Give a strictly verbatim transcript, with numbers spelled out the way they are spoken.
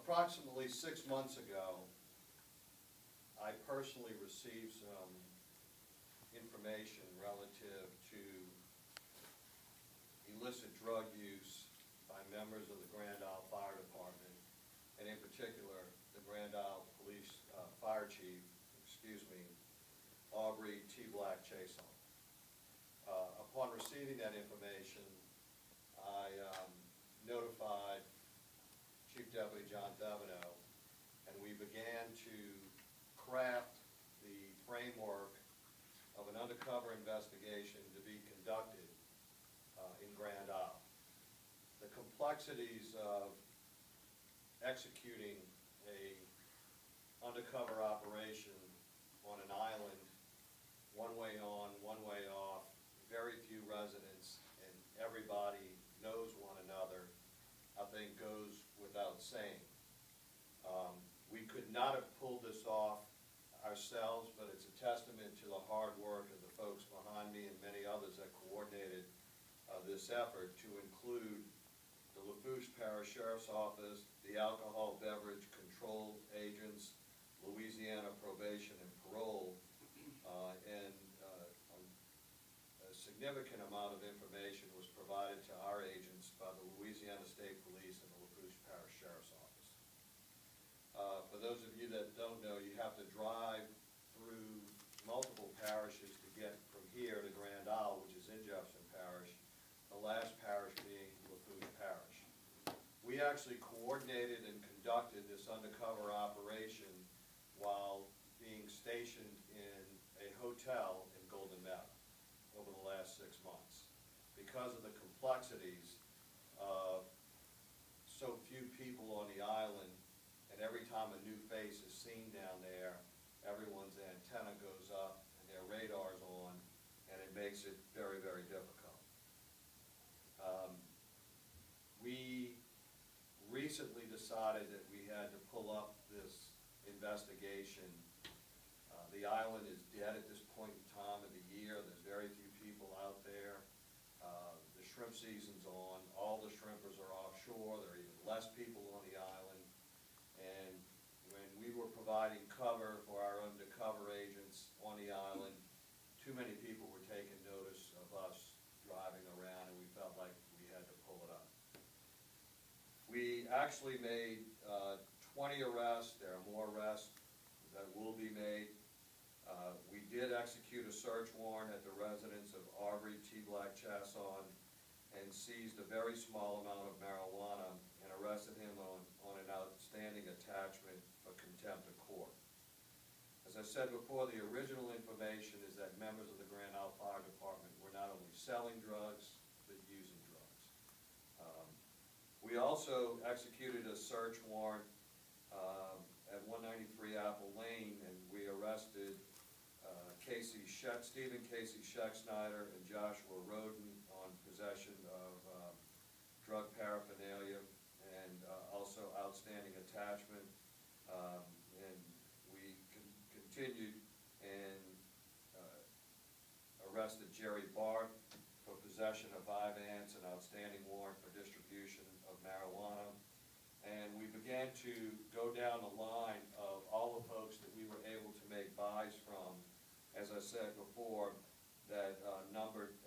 approximately six months ago, I personally received some information relative to illicit drug use by members of the Grand Isle Fire Department, and in particular, the Grand Isle Police uh, Fire Chief, excuse me, Aubrey T. Black Chason. Uh, upon receiving that information, I um, notified Chief Deputy John Devono, and we began to craft the framework of an undercover investigation to be conducted uh, in Grand Isle. The complexities of executing a undercover operation on an island, one way on, one way off, very few residents, and everybody knows one another, I think goes without saying. Um, we could not have pulled this off ourselves, but it's a testament to the hard work of the folks behind me and many others that coordinated uh, this effort, to include the Lafourche Parish Sheriff's Office, the Alcohol Beverage Control Agents, Louisiana Probation and Parole, uh, and uh, a significant amount of information was provided to our agents by the Louisiana State Police and the Lafourche Parish Sheriff's Office. Uh, for those of you that don't know, you have to drive through multiple parishes to get from here to Grand Isle, which is in Jefferson Parish, the last parish being Lafourche Parish. We actually coordinated and conducted this undercover operation while being stationed in a hotel in Golden Meadow over the last six months. Because of the complexities of so few people on the island, and every time a new face is seen down there, everyone's antenna goes up and their radar's on, and it makes it very, very difficult. Um, we recently decided that we had to pull up this investigation. Uh, the island is dead at this point in time of the year. There's very few people out there. Uh, the shrimp season's on. All the shrimpers are offshore. There are even less people on the island. And when we were providing cover for our undercover agents on the island, too many people were taking notice of us driving around, and we felt like we had to pull it up. We actually made uh, twenty arrests. There are more arrests that will be made. Uh, we did execute a search warrant at the residence of Aubrey T. Black Chason and seized a very small amount of marijuana and arrested him on, on an outstanding attachment for contempt of court. As I said before, the original information is that members of the Grand Isle Fire Department were not only selling drugs, but using drugs. Um, we also executed a search warrant um, at one ninety-three Apple Lane, and we arrested uh, Casey Scheck, Stephen Casey Scheck-Snyder and Joshua Roden on possession of um, drug paraphernalia and uh, also outstanding attachment. Um, and we con continued and uh, arrested Jerry Barth for possession of Vyvanse, an outstanding warrant for distribution of marijuana. And we began to go down the line of all the folks that we were able to make buys from, as I said before, that uh, numbered